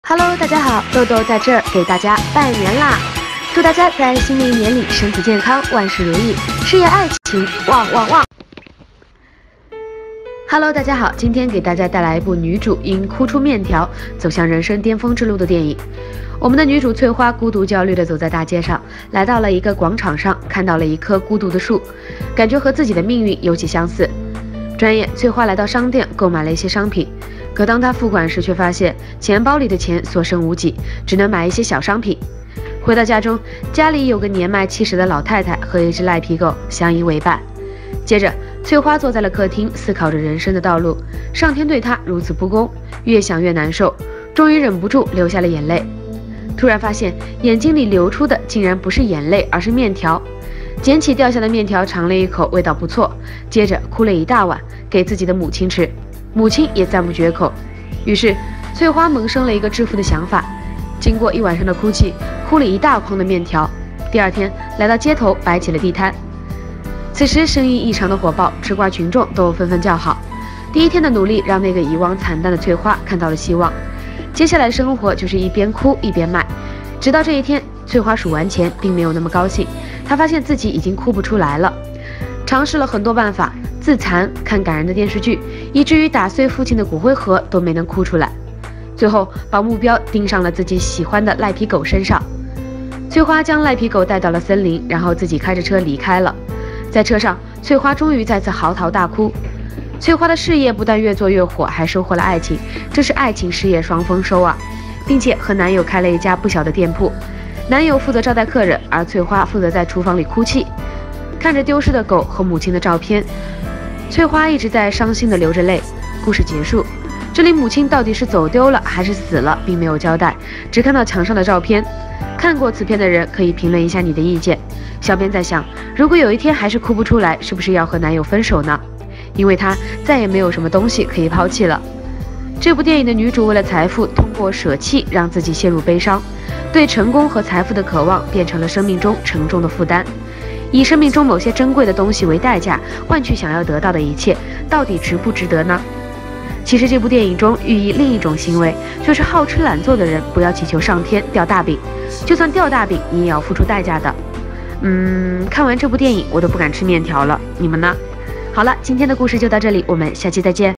Hello， 大家好，豆豆在这儿给大家拜年啦！祝大家在新的一年里身体健康，万事如意，事业爱情旺旺旺！Hello， 大家好，今天给大家带来一部女主因哭出面条走向人生巅峰之路的电影。我们的女主翠花孤独焦虑地走在大街上，来到了一个广场上，看到了一棵孤独的树，感觉和自己的命运尤其相似。转眼，翠花来到商店购买了一些商品，可当她付款时，却发现钱包里的钱所剩无几，只能买一些小商品。回到家中，家里有个年迈70的老太太和一只赖皮狗相依为伴。接着，翠花坐在了客厅，思考着人生的道路。上天对她如此不公，越想越难受，终于忍不住流下了眼泪。突然发现，眼睛里流出的竟然不是眼泪，而是面条。捡起掉下的面条，尝了一口，味道不错。接着哭了一大碗，给自己的母亲吃，母亲也赞不绝口。于是，翠花萌生了一个致富的想法。经过一晚上的哭泣，哭了一大筐的面条。第二天，来到街头摆起了地摊。此时生意异常的火爆，吃瓜群众都纷纷叫好。第一天的努力让那个以往惨淡的翠花看到了希望。接下来的生活就是一边哭一边卖，直到这一天，翠花数完钱，并没有那么高兴。她发现自己已经哭不出来了，尝试了很多办法，自残、看感人的电视剧，以至于打碎父亲的骨灰盒都没能哭出来。最后把目标盯上了自己喜欢的赖皮狗身上。翠花将赖皮狗带到了森林，然后自己开着车离开了。在车上，翠花终于再次嚎啕大哭。翠花的事业不但越做越火，还收获了爱情，这是爱情事业双丰收啊！并且和男友开了一家不小的店铺，男友负责招待客人，而翠花负责在厨房里哭泣。看着丢失的狗和母亲的照片，翠花一直在伤心地流着泪。故事结束，这里母亲到底是走丢了还是死了，并没有交代，只看到墙上的照片。看过此片的人可以评论一下你的意见。小编在想，如果有一天还是哭不出来，是不是要和男友分手呢？因为她再也没有什么东西可以抛弃了。这部电影的女主为了财富，通过舍弃让自己陷入悲伤，对成功和财富的渴望变成了生命中沉重的负担，以生命中某些珍贵的东西为代价，换取想要得到的一切，到底值不值得呢？其实这部电影中寓意另一种行为，就是好吃懒做的人不要祈求上天掉大饼，就算掉大饼，你也要付出代价的。看完这部电影，我都不敢吃面条了，你们呢？好了，今天的故事就到这里，我们下期再见。